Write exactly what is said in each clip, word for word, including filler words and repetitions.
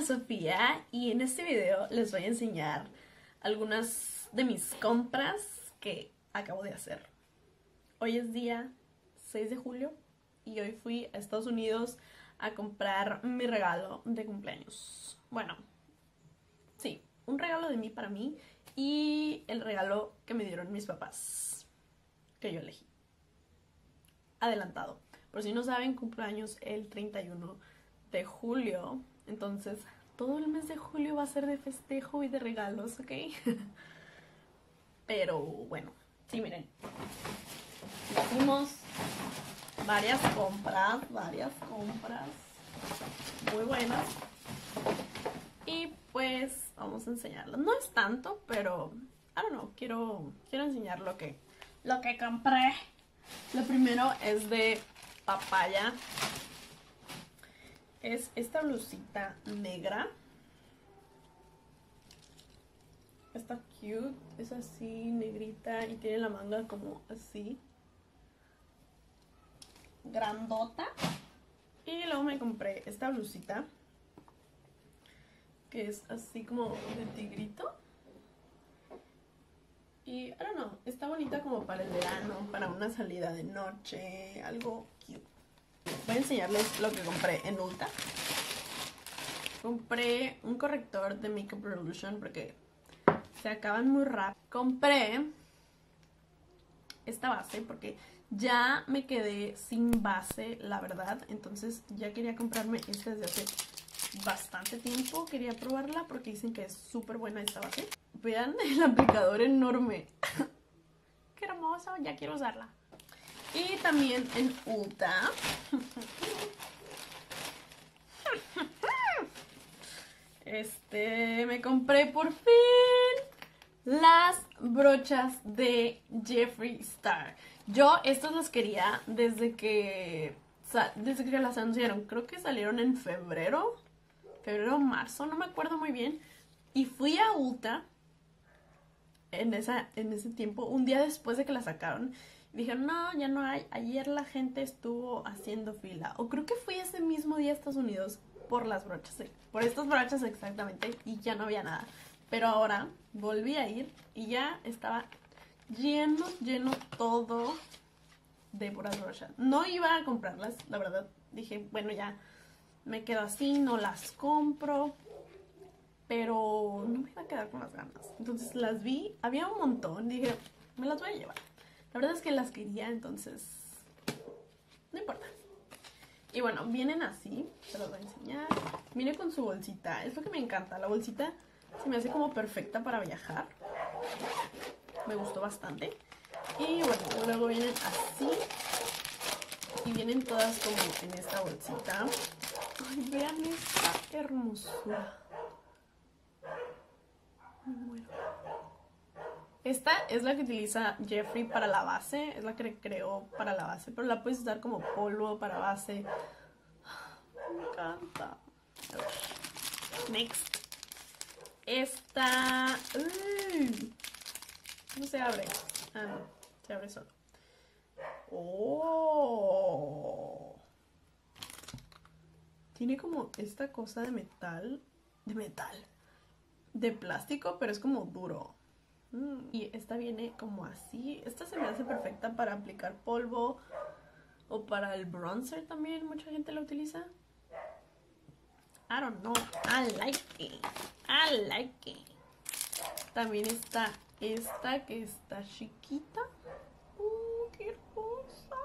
Sofía y en este video les voy a enseñar algunas de mis compras que acabo de hacer. Hoy es día seis de julio y hoy fui a Estados Unidos a comprar mi regalo de cumpleaños. Bueno, sí, un regalo de mí para mí y el regalo que me dieron mis papás, que yo elegí. Adelantado. Por si no saben, cumpleaños el treinta y uno de julio. Entonces, todo el mes de julio va a ser de festejo y de regalos, ¿ok? Pero bueno, sí, miren. Hicimos varias compras, varias compras muy buenas. Y pues vamos a enseñarlas. No es tanto, pero I don't know, quiero, quiero enseñar lo que, lo que compré. Lo primero es de papaya. Es esta blusita negra. Está cute, es así, negrita y tiene la manga como así, grandota. Y luego me compré esta blusita que es así como de tigrito. Y, I don't know, está bonita como para el verano, para una salida de noche, algo cute. Voy a enseñarles lo que compré en Ulta. Compré un corrector de Makeup Revolution porque se acaban muy rápido. Compré esta base porque ya me quedé sin base, la verdad. Entonces ya quería comprarme esta desde hace bastante tiempo. Quería probarla porque dicen que es súper buena esta base. Vean el aplicador enorme. Qué hermoso, ya quiero usarla. Y también en Ulta Este, me compré por fin las brochas de Jeffree Star. Yo estas las quería desde que desde que las anunciaron. Creo que salieron en febrero, febrero o marzo, no me acuerdo muy bien. Y fui a Ulta en, esa, en ese tiempo, un día después de que la sacaron. Y dijeron, no, ya no hay. Ayer la gente estuvo haciendo fila. O creo que fui ese mismo día a Estados Unidos por las brochas, sí, por estas brochas exactamente, y ya no había nada. Pero ahora volví a ir y ya estaba lleno, lleno todo de puras brochas. No iba a comprarlas, la verdad. Dije, bueno, ya me quedo así, no las compro. Pero no me iba a quedar con las ganas. Entonces las vi, había un montón, dije, me las voy a llevar. La verdad es que las quería, entonces no importa. Y bueno, vienen así, se los voy a enseñar. Viene con su bolsita, es lo que me encanta. La bolsita se me hace como perfecta para viajar. Me gustó bastante. Y bueno, luego vienen así. Y vienen todas como en esta bolsita. Ay, vean esta hermosura. Me muero. Esta es la que utiliza Jeffree para la base, es la que creó para la base, pero la puedes usar como polvo para base. Me encanta. A ver. Next. Esta... Uy, no se abre. Ah, no, se abre solo. Oh. Tiene como esta cosa de metal, de metal, de plástico, pero es como duro. Y esta viene como así. Esta se me hace perfecta para aplicar polvo o para el bronzer también. Mucha gente la utiliza. I don't know. I like it. I like it. También está esta que está chiquita. Uh, qué hermosa.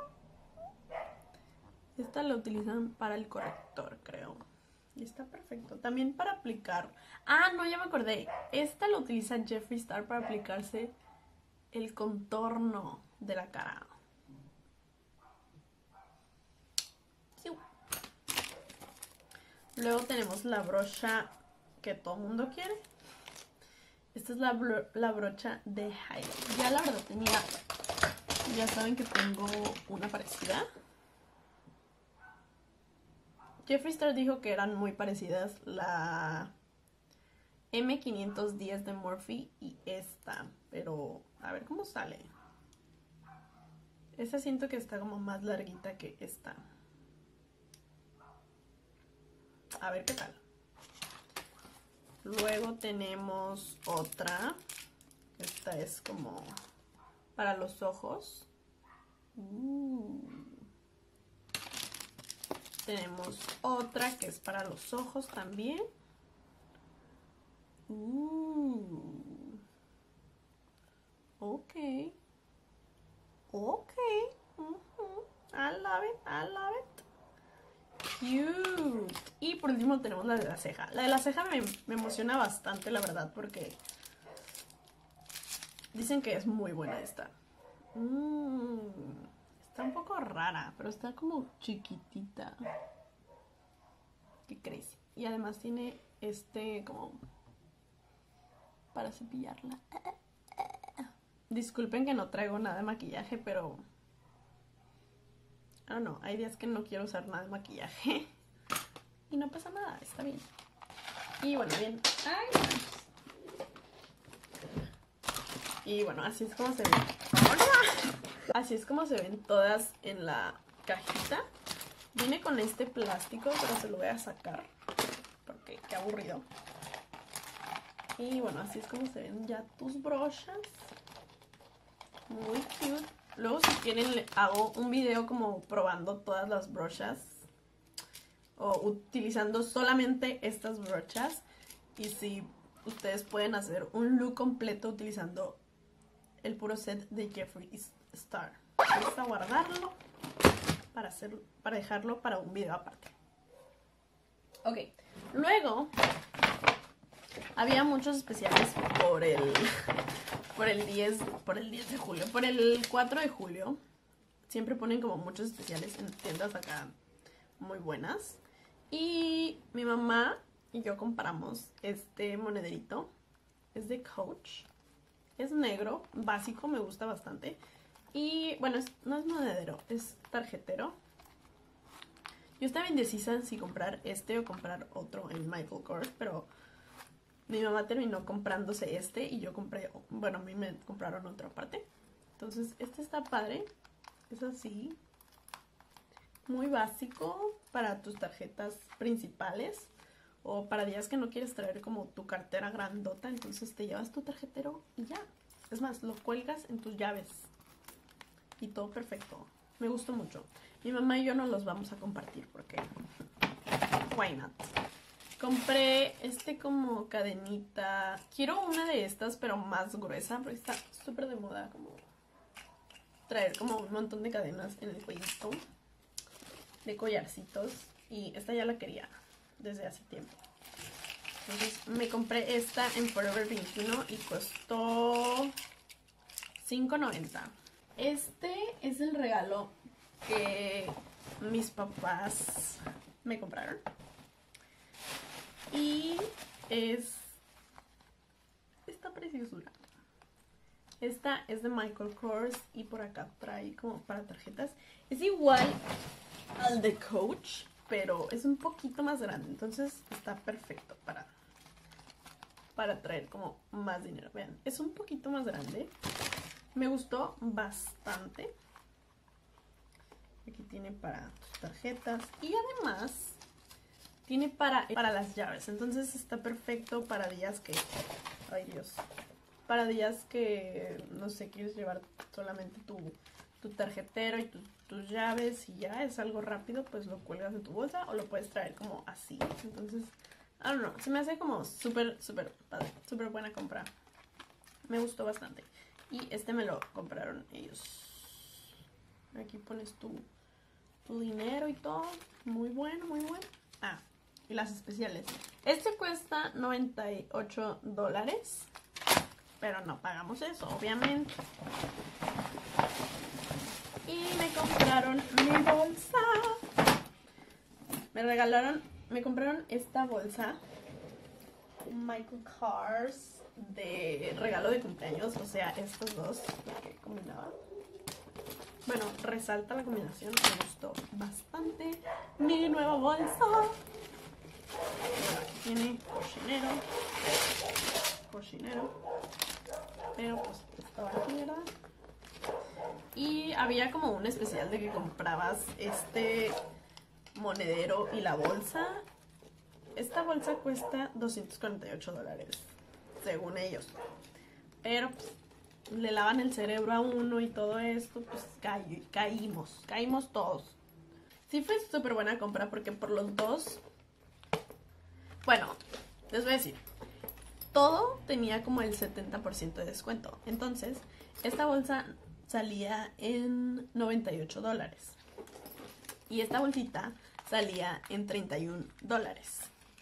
Esta la utilizan para el corrector, creo. Y está perfecto. También para aplicar. Ah, no, ya me acordé. Esta la utiliza Jeffree Star para aplicarse el contorno de la cara. Sí. Luego tenemos la brocha que todo el mundo quiere. Esta es la, bro la brocha de highlight. Ya la verdad tenía... Ya saben que tengo una parecida. Jeffree Star dijo que eran muy parecidas la M quinientos diez de Morphe y esta, pero a ver cómo sale. Esta siento que está como más larguita que esta. A ver qué tal. Luego tenemos otra. Esta es como para los ojos. Uh. Tenemos otra que es para los ojos también. Uh. Ok. Ok. Uh-huh. I love it. I love it. Cute. Y por último tenemos la de la ceja. La de la ceja me, me emociona bastante, la verdad, porque dicen que es muy buena esta. Mm, está un poco rara, pero está como chiquitita. Qué crazy. Y además tiene este como para cepillarla. Disculpen que no traigo nada de maquillaje, pero ah, no, hay días que no quiero usar nada de maquillaje. Y no pasa nada, está bien. Y bueno, bien. Ay. Y bueno, así es como se ven. Así es como se ven todas en la cajita. Viene con este plástico, pero se lo voy a sacar porque qué aburrido. Y bueno, así es como se ven ya tus brochas. Muy cute. Luego si quieren le hago un video como probando todas las brochas o utilizando solamente estas brochas. Y si ustedes pueden hacer un look completo utilizando el puro set de Jeffree Star. Vamos a guardarlo para, hacer, para dejarlo para un video aparte. Ok, luego había muchos especiales por el, por el diez, por el diez de julio, por el cuatro de julio. Siempre ponen como muchos especiales en tiendas acá muy buenas. Y mi mamá y yo compramos este monederito. Es de Coach. Es negro, básico, me gusta bastante. Y bueno, es, no es monedero, es tarjetero. Yo estaba indecisa en si comprar este o comprar otro en Michael Kors, pero mi mamá terminó comprándose este y yo compré, bueno, a mí me compraron otra aparte. Entonces este está padre, es así, muy básico para tus tarjetas principales. O para días que no quieres traer como tu cartera grandota, entonces te llevas tu tarjetero y ya. Es más, lo cuelgas en tus llaves. Y todo perfecto. Me gustó mucho. Mi mamá y yo nos los vamos a compartir porque why not. Compré este como cadenita. Quiero una de estas pero más gruesa porque está súper de moda como traer como un montón de cadenas en el cuellito. De collarcitos. Y esta ya la quería desde hace tiempo. Entonces me compré esta en Forever veintiuno y costó cinco noventa. Este es el regalo que mis papás me compraron. Y es esta preciosura. Esta es de Michael Kors y por acá trae como para tarjetas. Es igual al de Coach, pero es un poquito más grande, entonces está perfecto para, para traer como más dinero. Vean, es un poquito más grande. Me gustó bastante. Aquí tiene para tus tarjetas y además tiene para, para las llaves. Entonces está perfecto para días que... Ay Dios. Para días que, no sé, quieres llevar solamente tu... tu tarjetero y tu, tus llaves y ya es algo rápido, pues lo cuelgas en tu bolsa o lo puedes traer como así. Entonces, I don't know, se me hace como súper, súper padre, súper buena compra. Me gustó bastante. Y este me lo compraron ellos. Aquí pones tu, tu dinero y todo. Muy bueno, muy bueno. Ah, y las especiales. Este cuesta noventa y ocho dólares. Pero no pagamos eso, obviamente. Y me compraron mi bolsa. Me regalaron, me compraron esta bolsa Michael Kors de regalo de cumpleaños. O sea, estos dos, porque combinaban. Bueno, resalta la combinación, me gustó bastante. Mi nueva bolsa. Bueno, aquí tiene cochinero. Cochinero. Pero pues estaba aquí, ¿verdad? Y había como un especial de que comprabas este monedero y la bolsa esta bolsa cuesta doscientos cuarenta y ocho dólares, según ellos. Pero pues, le lavan el cerebro a uno y todo esto, pues ca caímos, caímos todos. Sí fue súper buena compra porque por los dos, bueno, les voy a decir, todo tenía como el setenta por ciento de descuento. Entonces, esta bolsa salía en noventa y ocho dólares. Y esta bolsita salía en treinta y un dólares.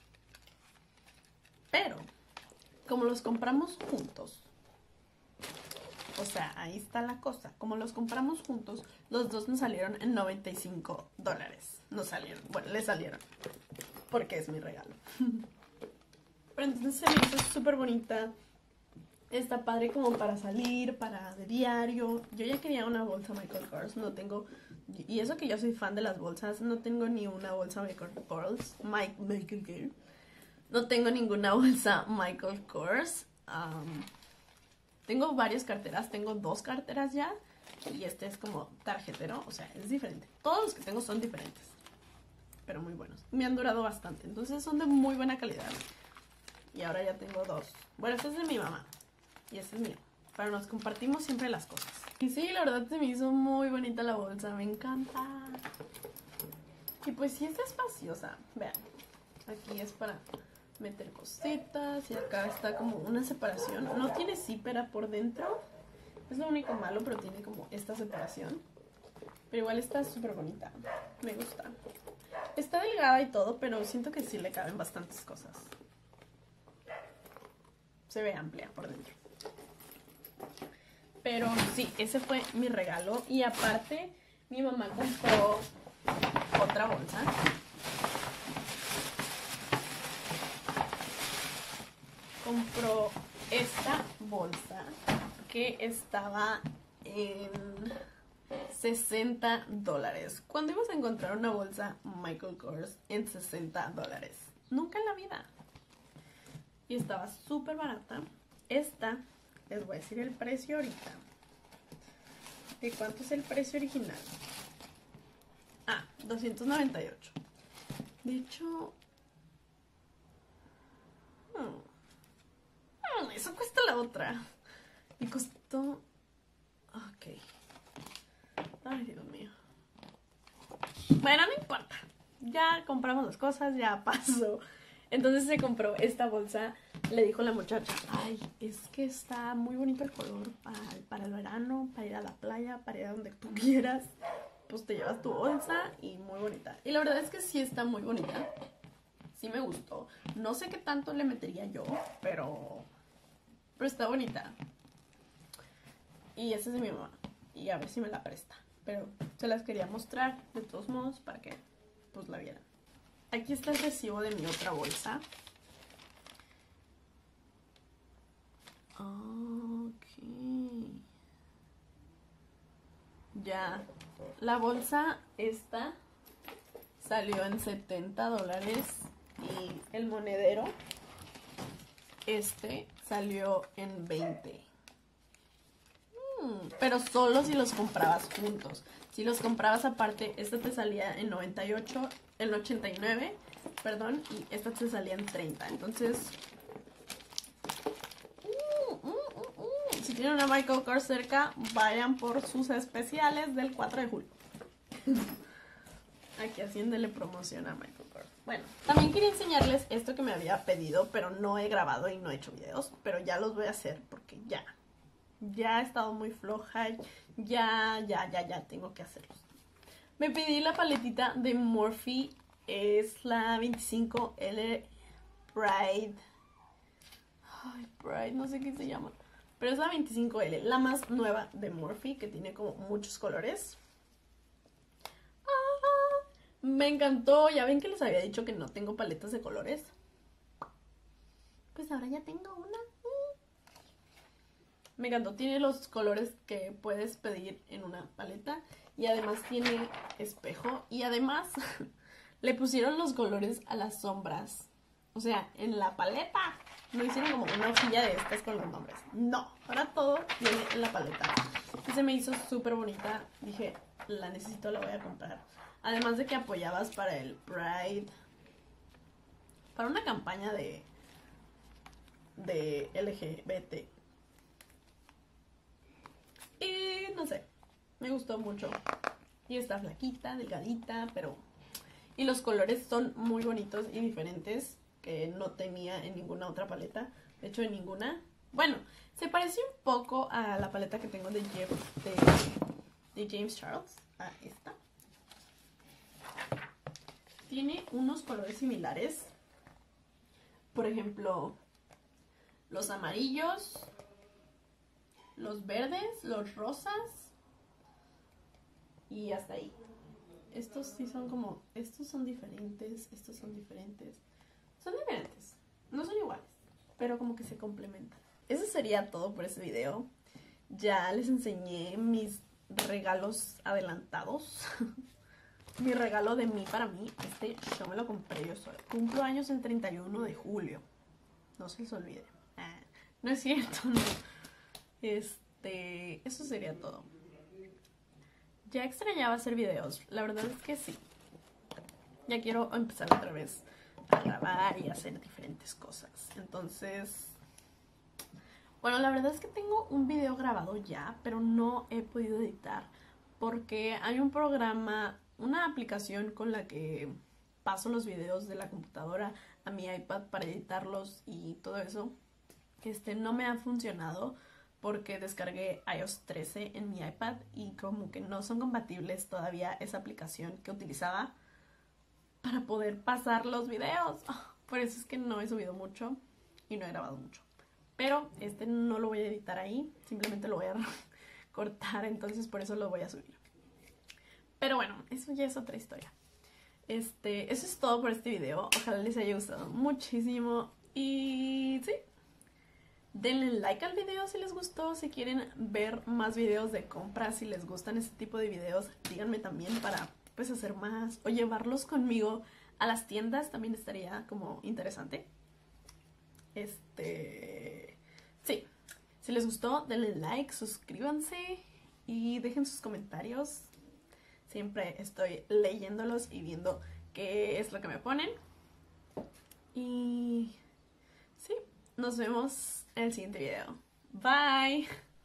Pero, como los compramos juntos, o sea, ahí está la cosa. Como los compramos juntos, los dos nos salieron en noventa y cinco dólares. Nos salieron, bueno, le salieron. Porque es mi regalo. Pero entonces se me hizo súper bonita. Está padre como para salir, para de diario. Yo ya quería una bolsa Michael Kors. No tengo... Y eso que yo soy fan de las bolsas. No tengo ni una bolsa Michael Kors. Mike, Michael Kors. No tengo ninguna bolsa Michael Kors. Um, tengo varias carteras. Tengo dos carteras ya. Y este es como tarjetero. O sea, es diferente. Todos los que tengo son diferentes. Pero muy buenos. Me han durado bastante. Entonces son de muy buena calidad. Y ahora ya tengo dos. Bueno, este es de mi mamá. Y este es mío. Pero nos compartimos siempre las cosas. Y sí, la verdad se me hizo muy bonita la bolsa. Me encanta. Y pues sí está espaciosa. Vean. Aquí es para meter cositas. Y acá está como una separación. No tiene zipper por dentro. Es lo único malo, pero tiene como esta separación. Pero igual está súper bonita. Me gusta. Está delgada y todo, pero siento que sí le caben bastantes cosas. Se ve amplia por dentro. Pero sí, ese fue mi regalo. Y aparte, mi mamá compró otra bolsa. Compró esta bolsa que estaba en sesenta dólares. ¿Cuándo ibas a encontrar una bolsa Michael Kors en sesenta dólares? Nunca en la vida. Y estaba súper barata. Esta, les voy a decir el precio ahorita. ¿De cuánto es el precio original? Ah, doscientos noventa y ocho. De hecho... Hmm, hmm, eso cuesta la otra. Y costó... Ok. Ay, Dios mío. Bueno, no importa. Ya compramos las cosas, ya pasó. Entonces se compró esta bolsa. Le dijo la muchacha, ay, es que está muy bonito el color para, para el verano, para ir a la playa, para ir a donde tú quieras. Pues te llevas tu bolsa y muy bonita. Y la verdad es que sí está muy bonita. Sí me gustó. No sé qué tanto le metería yo, pero, pero está bonita. Y esa es de mi mamá. Y a ver si me la presta. Pero se las quería mostrar de todos modos para que pues la vieran. Aquí está el recibo de mi otra bolsa. Ok. Ya. La bolsa esta salió en setenta dólares. Y el monedero este salió en veinte. Hmm, pero solo si los comprabas juntos. Si los comprabas aparte, esta te salía en noventa y ocho, en ochenta y nueve, perdón, y esta te salía en treinta. Entonces, uh, uh, uh, uh. si tienen una Michael Kors cerca, vayan por sus especiales del cuatro de julio. Aquí haciéndole promoción a Michael Kors. Bueno, también quería enseñarles esto que me había pedido, pero no he grabado y no he hecho videos, pero ya los voy a hacer porque ya. Ya he estado muy floja, ya, ya, ya, ya tengo que hacerlos. Me pedí la paletita de Morphe, es la veinticinco L Pride. Ay, Pride, no sé qué se llama. Pero es la veinticinco L, la más nueva de Morphe, que tiene como muchos colores. Ah, me encantó, ya ven que les había dicho que no tengo paletas de colores. Pues ahora ya tengo una. Me encantó, tiene los colores que puedes pedir en una paleta. Y además tiene espejo. Y además le pusieron los colores a las sombras. O sea, en la paleta. No hicieron como una hojilla de estas con los nombres. No, ahora todo viene en la paleta. Y se me hizo súper bonita. Dije, la necesito, la voy a comprar. Además de que apoyabas para el Pride. para una campaña de, de L G B T. Y no sé, me gustó mucho. Y está flaquita, delgadita, pero... Y los colores son muy bonitos y diferentes, que no tenía en ninguna otra paleta. De hecho, en ninguna. Bueno, se parece un poco a la paleta que tengo de, Jeff, de, de James Charles. A esta. Tiene unos colores similares. Por ejemplo, los amarillos, los verdes, los rosas y hasta ahí. Estos sí son como, estos son diferentes, estos son diferentes. Son diferentes, no son iguales, pero como que se complementan. Eso sería todo por este video. Ya les enseñé mis regalos adelantados. Mi regalo de mí para mí, este yo me lo compré yo sola. Cumplo años el treinta y uno de julio. No se les olvide. Ah, no es cierto, no. Este, eso sería todo. Ya extrañaba hacer videos, la verdad es que sí. Ya quiero empezar otra vez a grabar y hacer diferentes cosas. Entonces, bueno, la verdad es que tengo un video grabado ya, pero no he podido editar porque hay un programa, una aplicación con la que paso los videos de la computadora a mi iPad para editarlos y todo eso, que este no me ha funcionado porque descargué i O S trece en mi iPad y como que no son compatibles todavía esa aplicación que utilizaba para poder pasar los videos. Por eso es que no he subido mucho y no he grabado mucho. Pero este no lo voy a editar ahí, simplemente lo voy a cortar, entonces por eso lo voy a subir. Pero bueno, eso ya es otra historia. Este, eso es todo por este video. Ojalá les haya gustado muchísimo. Y sí, denle like al video si les gustó. Si quieren ver más videos de compras, si les gustan este tipo de videos, díganme también para pues hacer más o llevarlos conmigo a las tiendas. También estaría como interesante. Este, sí, si les gustó, denle like, suscríbanse y dejen sus comentarios. Siempre estoy leyéndolos y viendo qué es lo que me ponen. Y sí, nos vemos en el siguiente video. Bye.